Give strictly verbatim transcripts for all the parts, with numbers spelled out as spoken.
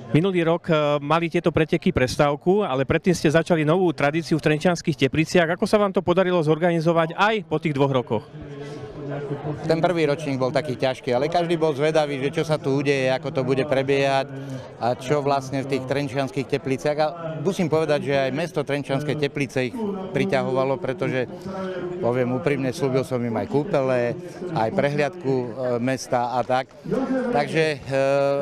Minulý rok mali tieto preteky prestávku, ale predtým ste začali novú tradíciu v Trenčianskych Tepliciach. Ako sa vám to podarilo zorganizovať aj po tých dvoch rokoch? Ten prvý ročník bol taký ťažký, ale každý bol zvedavý, že čo sa tu udeje, ako to bude prebiehať a čo vlastne v tých Trenčianskych Tepliciach. A musím povedať, že aj mesto Trenčianske Teplice ich priťahovalo, pretože, poviem úprimne, slúbil som im aj kúpele, aj prehliadku mesta a tak. Takže e,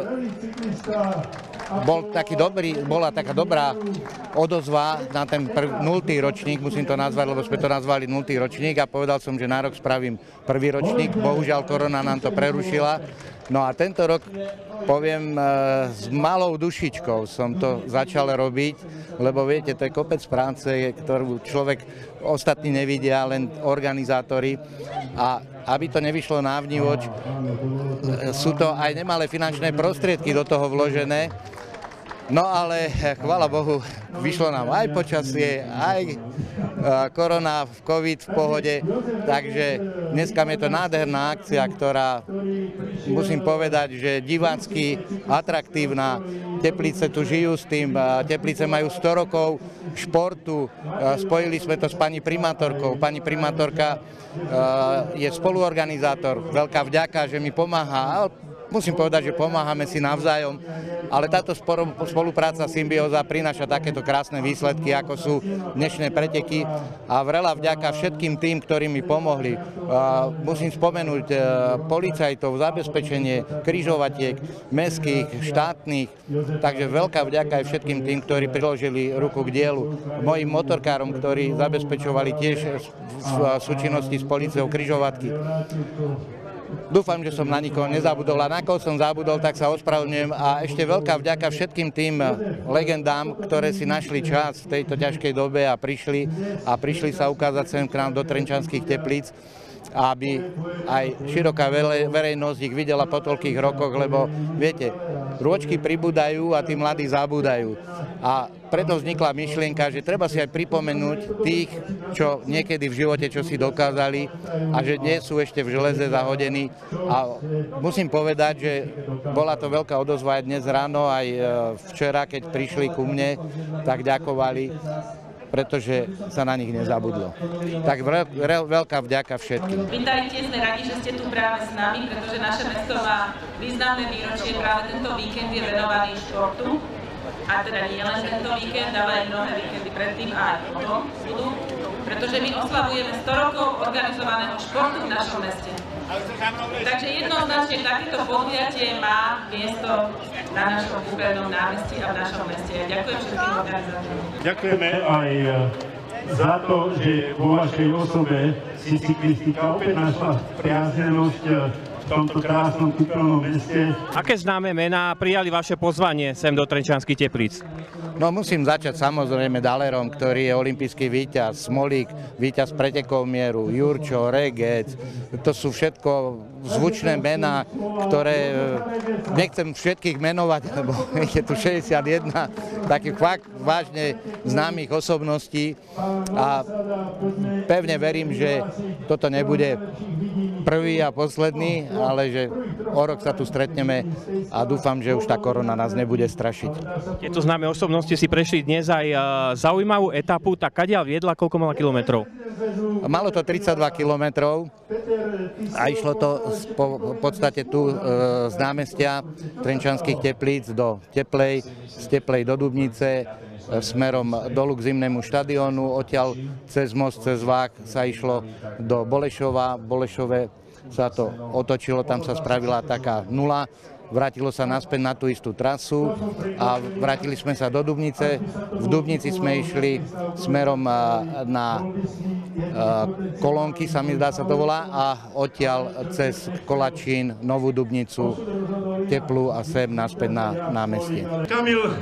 bol taký dobrý, bola taká dobrá odozva na ten nultý ročník, musím to nazvať, lebo sme to nazvali nultý ročník a povedal som, že na rok spravím prvý ročník. Bohužiaľ korona nám to prerušila. No a tento rok, poviem, s malou dušičkou som to začal robiť, lebo viete, to je kopec práce, ktorú človek ostatní nevidia, len organizátori. A aby to nevyšlo na vnívoč, sú to aj nemalé finančné prostriedky do toho vložené. No ale, chvála Bohu, vyšlo nám aj počasie, aj korona, covid v pohode, takže dneska je to nádherná akcia, ktorá, musím povedať, že divácky atraktívna. Teplice tu žijú s tým, Teplice majú sto rokov športu, spojili sme to s pani primátorkou. Pani primátorka je spoluorganizátor, veľká vďaka, že mi pomáha. Musím povedať, že pomáhame si navzájom, ale táto spolupráca, symbióza prináša takéto krásne výsledky, ako sú dnešné preteky a veľa vďaka všetkým tým, ktorí mi pomohli. Musím spomenúť policajtov, zabezpečenie križovatiek, mestských, štátnych, takže veľká vďaka aj všetkým tým, ktorí priložili ruku k dielu. Mojim motorkárom, ktorí zabezpečovali tiež v súčinnosti s políciou križovatky. Dúfam, že som na nikoho nezabudol a na koho som zabudol, tak sa ospravedlňujem a ešte veľká vďaka všetkým tým legendám, ktoré si našli čas v tejto ťažkej dobe a prišli a prišli sa ukázať sem k nám do Trenčianskych Teplíc, aby aj široká verejnosť ich videla po toľkých rokoch, lebo viete, rôčky pribúdajú a tí mladí zabúdajú. A preto vznikla myšlienka, že treba si aj pripomenúť tých, čo niekedy v živote čo si dokázali a že nie sú ešte v železe zahodení. A musím povedať, že bola to veľká odozva aj dnes ráno, aj včera, keď prišli ku mne, tak ďakovali, pretože sa na nich nezabudlo. Tak veľká vďaka všetkým. Vítajte, sme radi, že ste tu práve s nami, pretože naše mesto má významné výročie. Práve tento víkend je venovaný športu. A teda nie len tento víkend, ale aj mnohé víkendy predtým a aj potom budú. Pretože my oslavujeme sto rokov organizovaného športu v našom meste. Takže jednoznačne takéto podujatie má miesto na našom kúpeľnom námestí a v našom meste. Ďakujem všetkým organizátorom. Ďakujeme aj za to, že vo vašej osobe si cyklistika opäť našla priaznenosť v tomto krásnom kúpeľnom meste. Aké známe mená prijali vaše pozvanie sem do Trenčianskych Teplíc? No musím začať samozrejme Dalerom, ktorý je olympijský víťaz, Smolík, víťaz pretekov mieru, Jurčo, Regec. To sú všetko zvučné mená, ktoré nechcem všetkých menovať, lebo je tu šesťdesiatjeden takých fakt vážne známych osobností a pevne verím, že toto nebude prvý a posledný, ale že o rok sa tu stretneme a dúfam, že už tá korona nás nebude strašiť. Tieto známe osobnosti si prešli dnes aj zaujímavú etapu, tak kadiaľ viedla, koľko mala kilometrov? Malo to tridsaťdva kilometrov a išlo to v podstate tu z námestia Trenčianskych Teplíc do Teplej, z Teplej do Dubnice, smerom dolu k Zimnému štadiónu, odtiaľ cez most, cez Vák sa išlo do Bolešova. V Bolešove sa to otočilo, tam sa spravila taká nula, vrátilo sa naspäť na tú istú trasu a vrátili sme sa do Dubnice. V Dubnici sme išli smerom na Kolónky, sa mi zdá sa to volá, a odtiaľ cez Kolačín, Novú Dubnicu, Teplu a sem naspäť na námestie. Kamil,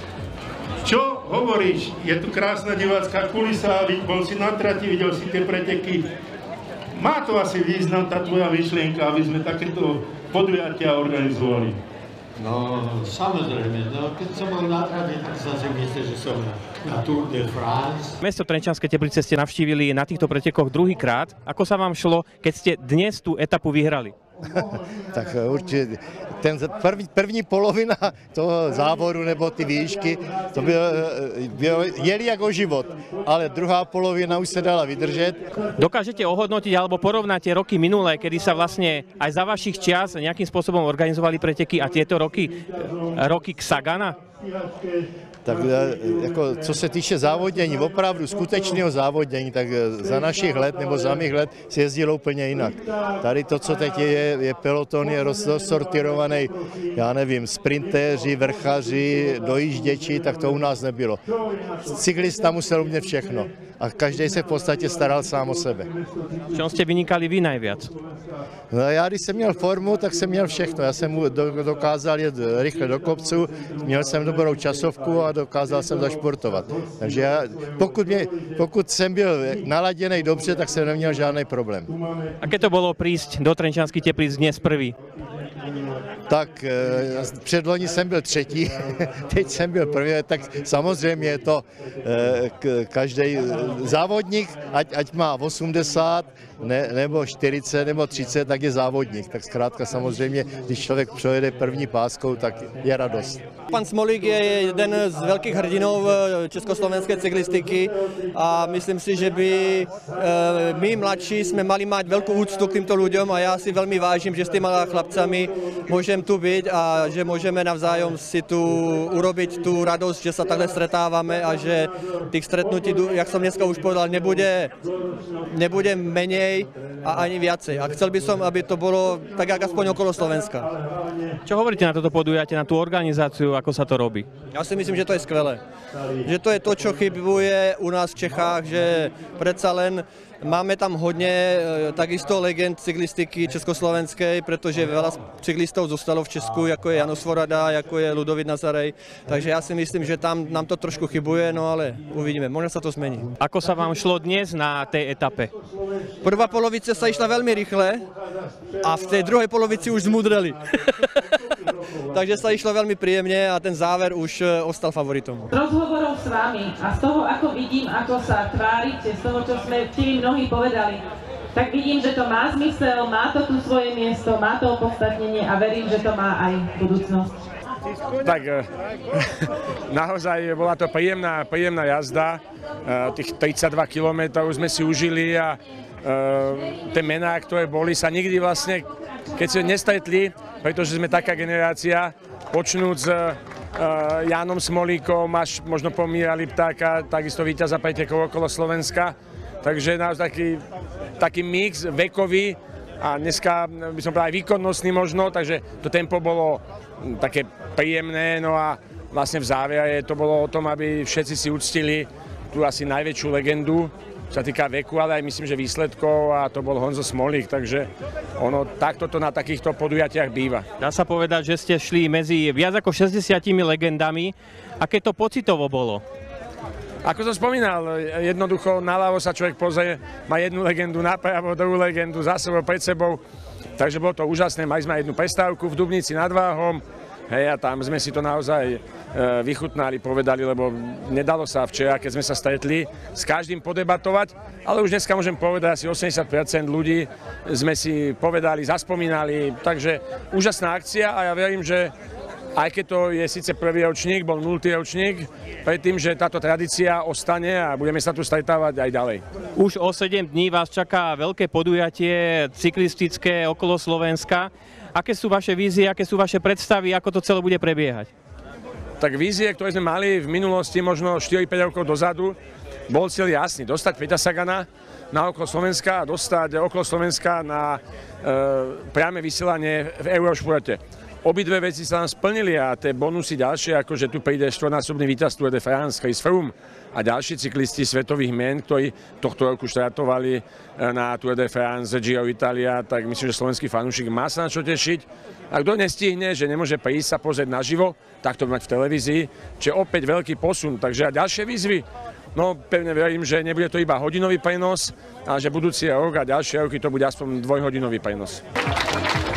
čo hovoríš? Je tu krásna divácká kulisa, bol si na trati, videl si tie preteky. Má to asi význam, tá tvoja myšlienka, aby sme takéto podujatia organizovali? No, samozrejme, no, keď som bol na trati, tak som si myslel, že som na Tour de France. Mesto Trenčianske Teplice ste navštívili na týchto pretekoch druhýkrát. Ako sa vám šlo, keď ste dnes tú etapu vyhrali? Tak určitě ten první, první polovina toho závodu nebo ty výšky, to bylo, bylo, jeli jako život, ale druhá polovina už se dala vydržet. Dokážete ohodnotiť alebo porovnať tie roky minulé, kedy sa vlastne aj za vašich čias nejakým spôsobom organizovali preteky a tieto roky, roky Xagana? Tak jako, co se týče závodění, opravdu skutečného závodění, tak za našich let nebo za mých let se jezdilo úplně jinak. Tady to, co teď je, je peloton, je rozsortirovaný, já nevím, sprintéři, vrchaři, dojížděči, tak to u nás nebylo. Cyklista musel umět všechno a každý se v podstatě staral sám o sebe. V čom ste vynikali vy najviac? No já, když jsem měl formu, tak jsem měl všechno. Já jsem dokázal jet rychle do kopců, měl jsem dobrou časovku a dokázal jsem zašportovat. Takže já, pokud, mě, pokud jsem byl naladěný dobře, tak jsem neměl žádný problém. Aké to bolo prísť do Trenčianskych Teplíc dnes prvý? Tak předloni jsem byl třetí, teď jsem byl první, tak samozřejmě je to každý závodník, ať, ať má osmdesát, ne, nebo čtyřicet, nebo třicet, tak je závodník. Tak zkrátka samozřejmě, když člověk projede první páskou, tak je radost. Pan Smolík je jeden z velkých hrdinů československé cyklistiky a myslím si, že by my mladší jsme mali mať velkou úctu k týmto ľuďom a já si velmi vážím, že s těma chlapcami môžem tu byť a že môžeme navzájom si tu urobiť tú radosť, že sa takhle stretávame a že tých stretnutí, jak som dneska už povedal, nebude, nebude menej a ani viacej. A chcel by som, aby to bolo tak, jak aspoň okolo Slovenska. Čo hovoríte na toto podujatie, na tú organizáciu, ako sa to robí? Ja si myslím, že to je skvelé. Že to je to, čo chybuje u nás v Čechách, že predsa len máme tam hodně takisto legend cyklistiky československej, protože veľa cyklistov zostalo v Česku, jako je Jano Svorada, jako je Ludovít Nazarej. Takže já si myslím, že tam nám to trošku chybuje, no ale uvidíme, možná sa to zmení. Ako sa vám šlo dnes na tej etape? Prvá polovice sa išla veľmi rýchle a v tej druhej polovici už zmudreli. Takže sa išlo veľmi príjemne a ten záver už ostal favoritom. Z rozhovorov s vami a z toho, ako vidím, ako sa tvárite, z toho, čo sme tými mnohí povedali, tak vidím, že to má zmysel, má to tu svoje miesto, má to opodstatnenie a verím, že to má aj budúcnosť. Tak naozaj bola to príjemná, príjemná jazda, tých tridsaťdva kilometrov sme si užili a tie mená, ktoré boli, sa nikdy vlastne, keď sa nestretli, pretože sme taká generácia, počnúť s Jánom Smolíkom, až možno pomírali Ptáka, takisto víťaza pretekov okolo Slovenska. Takže naozaj taký, taký mix vekový a dneska by som povedal aj výkonnostný možno, takže to tempo bolo také príjemné, no a vlastne v závere to bolo o tom, aby všetci si uctili tú asi najväčšiu legendu, čo sa týka veku, ale aj myslím, že výsledkov a to bol Honzo Smolík, takže ono takto to na takýchto podujatiach býva. Dá sa povedať, že ste šli medzi viac ako šesťdesiatimi legendami. Aké to pocitovo bolo? Ako som spomínal, jednoducho naľavo sa človek pozrie, má jednu legendu napravo, druhú legendu za sebou, pred sebou. Takže bolo to úžasné, mali sme jednu prestávku v Dubnici nad Váhom. Hej, a tam sme si to naozaj e, vychutnali, povedali, lebo nedalo sa včera, keď sme sa stretli, s každým podebatovať, ale už dneska môžem povedať, asi osemdesiat percent ľudí sme si povedali, zaspomínali, takže úžasná akcia a ja verím, že aj keď to je síce prvý ročník, bol nultý ročník, predtým, že táto tradícia ostane a budeme sa tu stretávať aj ďalej. Už o sedem dní vás čaká veľké podujatie cyklistické okolo Slovenska. Aké sú vaše vízie, aké sú vaše predstavy, ako to celé bude prebiehať? Tak vízie, ktoré sme mali v minulosti, možno štyri päť rokov dozadu, bol cieľ jasný. Dostať Peťa Sagana na okolo Slovenska a dostať okolo Slovenska na e, priame vysielanie v Eurošporte. Obidve veci sa nám splnili a tie bonusy ďalšie, ako že tu príde štvornásobný víťaz Tour de France, Chris Froome a ďalší cyklisti svetových mien, ktorí tohto roku štartovali na Tour de France, Giro Italia, tak myslím, že slovenský fanúšik má sa na čo tešiť. A kto nestihne, že nemôže prísť sa pozrieť naživo, tak to mať v televízii, čiže opäť veľký posun. Takže a ďalšie výzvy, no pevne verím, že nebude to iba hodinový prenos, ale že budúci rok a ďalšie roky to bude aspoň dvojhodinový prenos.